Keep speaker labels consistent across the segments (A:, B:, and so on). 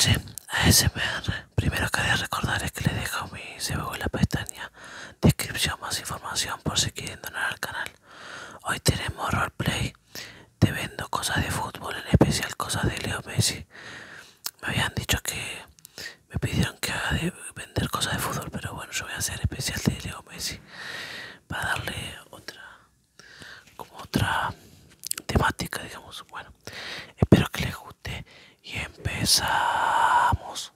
A: noche, ASMR. Primero quería recordarles que les dejo mi CBU en la pestaña descripción más información por si quieren donar al canal. Hoy tenemos roleplay. Te vendo cosas de fútbol, en especial cosas de Leo Messi. Me habían dicho que me pidieron que haga de vender cosas de fútbol, pero bueno, yo voy a hacer especial de Leo Messi para darle otra temática, digamos. Bueno, espero que les guste y empezamos.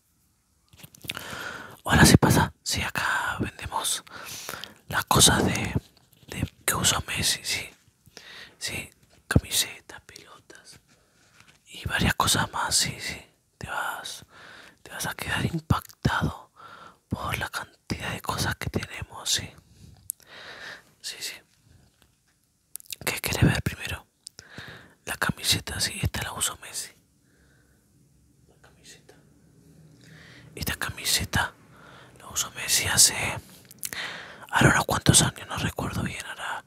A: Ahora sí pasa, sí, acá vendemos las cosas de que usa Messi, sí, sí, camisetas, pelotas y varias cosas más, sí, sí. Te vas a quedar impactado por la cantidad de cosas que tenemos, sí, sí, sí. ¿Qué querés ver primero? La camiseta, sí, esta la uso Messi. La camiseta. Esta camiseta la uso Messi ahora unos cuantos años, no recuerdo bien, ahora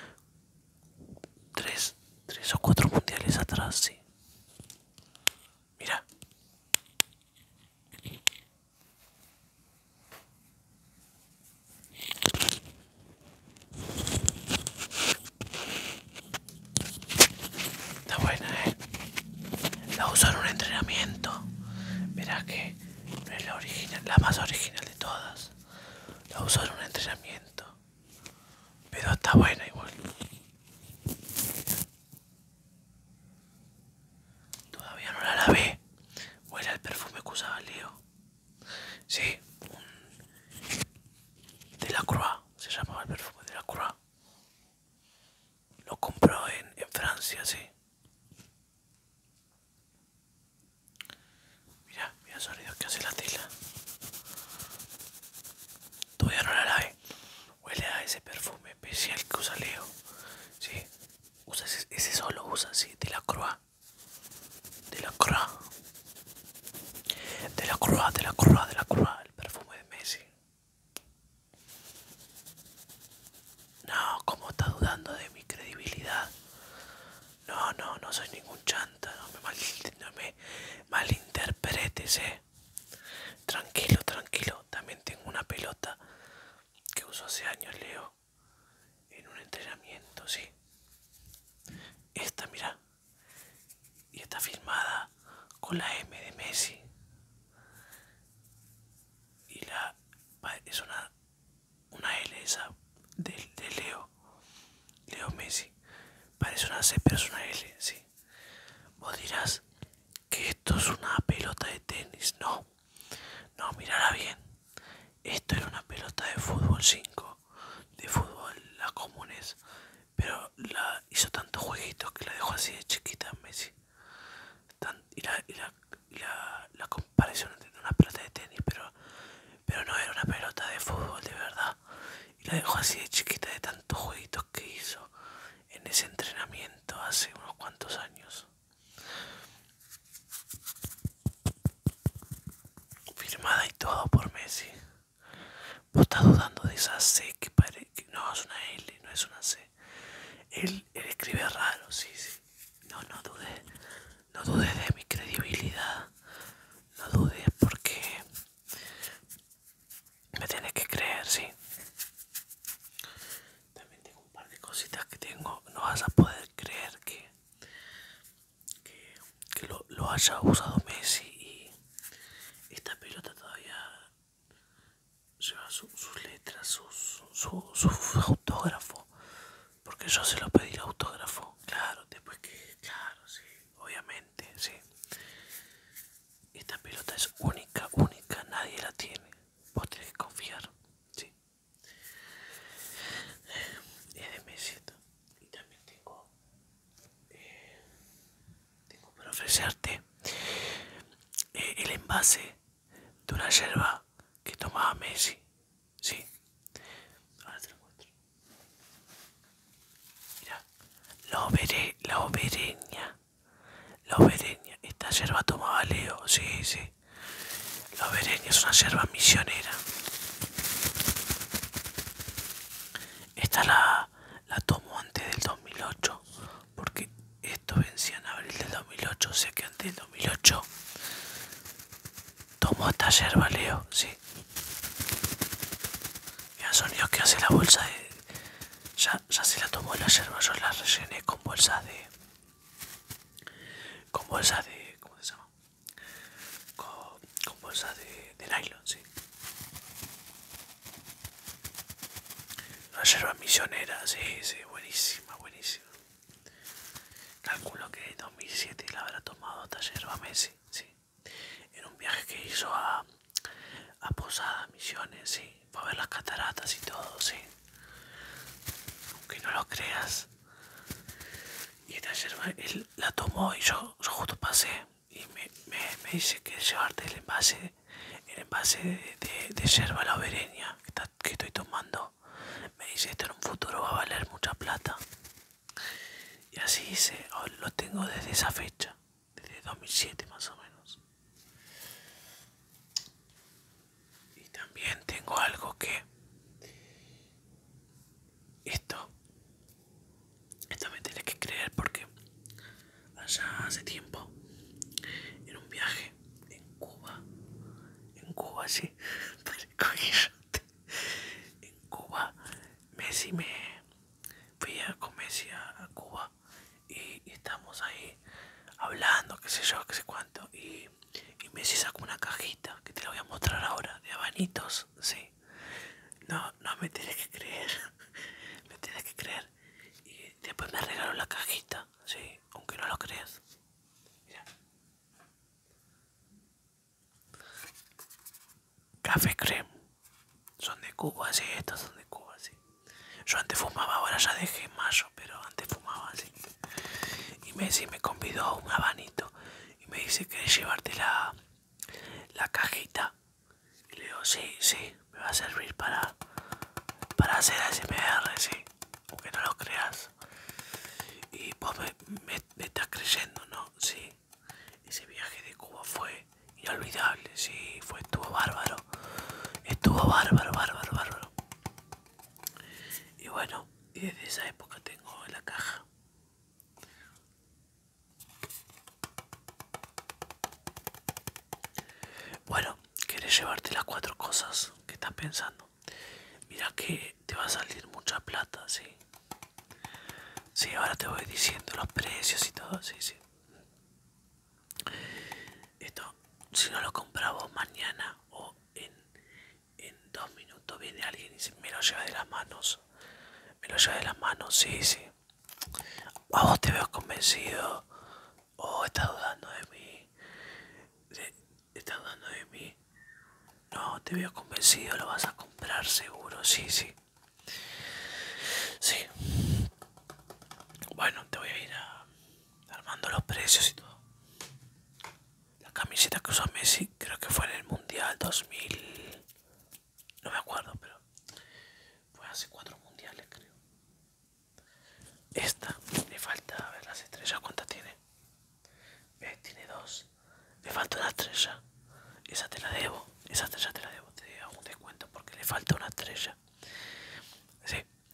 A: tres o cuatro mundiales atrás, sí. Mira, está buena, la uso en un entrenamiento. Verás que no es la original, la más original de todas. La uso en un entrenamiento, pero está buena igual. Todavía no la lavé. Huele al perfume que usaba Leo. Sí, de la Croix, se llamaba el perfume de la Croix. Lo compró en Francia, sí. Mira, mira el sonido que hace la tela. Todavía no la lavé. Huele a ese perfume especial que usa Leo. Sí, usa ese solo usa, sí, de la Croix. De la Croix. De la Croix, de la Croix, de la Croix. El perfume de Messi. No, ¿cómo está dudando de mi credibilidad? No, no, no soy ningún chanta. No me malinterpretes, Tranquilo, tranquilo. También tengo una pelota que usó hace años, Leo. En un entrenamiento, sí. Esta, mira. Y está firmada con la M de Messi. Y es una L esa de Leo. Leo Messi. Parece una C, pero es una L, sí. Vos dirás que esto es una pelota de tenis. No, no, mírala bien. Esto era una pelota de fútbol 5, de fútbol, la comunes. Pero la hizo tantos jueguitos que la dejó así de chiquita Messi. La comparación entre una pelota de tenis, pero no era una pelota de fútbol de verdad. Y la dejó así de chiquita de tantos jueguitos que hizo en ese entrenamiento hace unos cuantos años. Firmada y todo por Messi. Vos estás dudando de esa C que parece que no es una L, no es una C. Él escribe raro, sí, sí. No, no dudes de mi credibilidad. No dudes porque me tienes que creer, sí. También tengo un par de cositas que tengo. No vas a poder creer que lo haya usado Messi y esta pelota todavía lleva sus letras, su autógrafo. Porque yo se lo pedí el autógrafo. Claro, después que... Claro, sí, obviamente, sí. Esta pelota es única, única, nadie la tiene. Vos tenés que confiar, sí. Es de Messi. Y también tengo para ofrecerte el envase de una yerba que tomaba Messi, sí. Ahora te lo muestro. Mira, la obereña. La obereña, esta yerba tomaba Leo, sí, sí. La obereña es una yerba misionera. Esta la tomo antes del 2008, porque esto vencía en abril del 2008, o sea que antes del 2008 tomó esta yerba, Leo, sí. Mira el sonido que hace la bolsa de... Ya se la tomó la yerba, yo la rellené con bolsas de... Con bolsas de... ¿Cómo se llama? Con bolsas de nylon, sí. La yerba misionera, sí, sí, buenísima, buenísima. Calculo que en 2007 la habrá tomado esta yerba Messi, sí. En un viaje que hizo a Posada, Misiones, sí. Para ver las cataratas y todo, sí. Aunque no lo creas. Y esta yerba, él la tomó y yo justo pasé. Y me dice que llevarte el envase de yerba la overeña que estoy tomando. Me dice, esto en un futuro va a valer mucha plata. Y así hice, lo tengo desde esa fecha, desde 2007 más o menos. Y también tengo algo que... Esto me tenés que creer porque allá hace tiempo, en un viaje en Cuba sí, parezco Guillote. En Cuba, Messi me... Fui con Messi a Cuba y estamos ahí hablando, qué sé yo, qué sé cuánto. Y Messi sacó una cajita que te la voy a mostrar ahora, de abanitos, sí. No, no me tienes que creer, me tienes que creer. Y después me regaló la cajita, sí, aunque no lo creas. Mira. Café Creme. Son de Cuba, sí, estos son de Cuba, sí. Yo antes fumaba, ahora ya dejé en mayo, pero antes fumaba, sí. Y Messi me convidó a un habanito y me dice, ¿querés llevarte la cajita? Y le digo, sí, sí, me va a servir para hacer ASMR, sí, aunque no lo creas. Y vos me estás creyendo, ¿no? Sí, ese viaje de Cuba fue inolvidable, sí, estuvo bárbaro. Estuvo bárbaro, bárbaro, bárbaro. Y bueno, y desde esa época tengo la caja. Bueno, ¿querés llevarte las 4 cosas que estás pensando? Mira que te va a salir mucha plata, sí. Sí, ahora te voy diciendo los precios y todo, sí, sí. Esto, si no lo compramos mañana o en 2 minutos viene alguien y me lo lleva de las manos. Me lo lleva de las manos, sí, sí. A vos te veo convencido o estás dudando de mí. ¿Estás dudando de mí? No, te veo convencido, lo vas a comprar seguro, sí, sí. Sí. Bueno, te voy a ir armando los precios y todo. La camiseta que usó Messi creo que fue en el Mundial 2000. No me acuerdo, pero fue hace 4 mundiales, creo. Esta, le falta, a ver las estrellas, ¿cuántas tiene? ¿Ves? Tiene 2. Le falta una estrella. Esa te la debo. Esa estrella te la debo. Te hago un descuento porque le falta una estrella. Sí.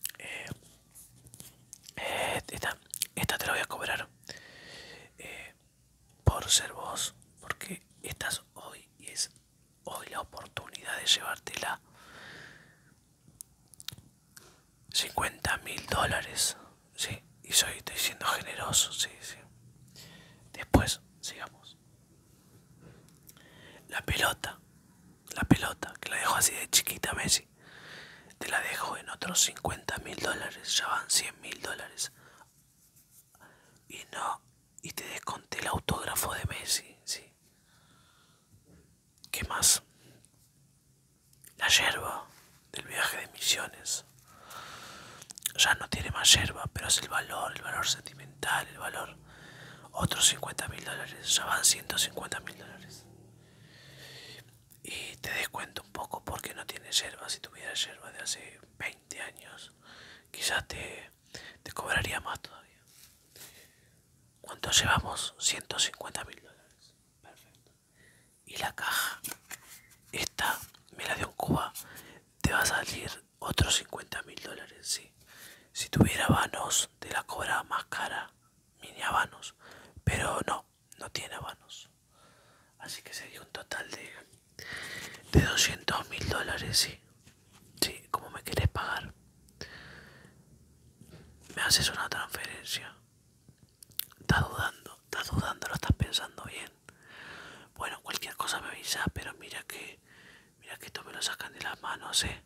A: Esta te la voy a cobrar por ser vos. Porque estás hoy y es hoy la oportunidad de llevártela. $50.000. Sí. Y estoy siendo generoso. Sí, sí. Después, sigamos. La pelota. La pelota, que la dejo así de chiquita Messi. Te la dejo en otros $50.000. Ya van $100.000. Y no, y te desconté el autógrafo de Messi, sí. ¿Qué más? La yerba del viaje de Misiones. Ya no tiene más yerba, pero es el valor sentimental, el valor. Otros $50.000, ya van $150.000. Y te descuento un poco porque no tiene yerba. Si tuviera yerba de hace 20 años, quizás te cobraría más todavía. ¿Cuánto llevamos? $150.000. Perfecto. Y la caja, esta me la dio en Cuba, te va a salir otros $50.000, sí. Si tuviera habanos, te la cobraba más cara, mini habanos, pero no tiene habanos. Así que sería un total De $200.000, sí. Sí, ¿cómo me querés pagar? ¿Me haces una transferencia? Estás dudando, lo estás pensando bien. Bueno, cualquier cosa me avisa, pero mira que esto me lo sacan de las manos,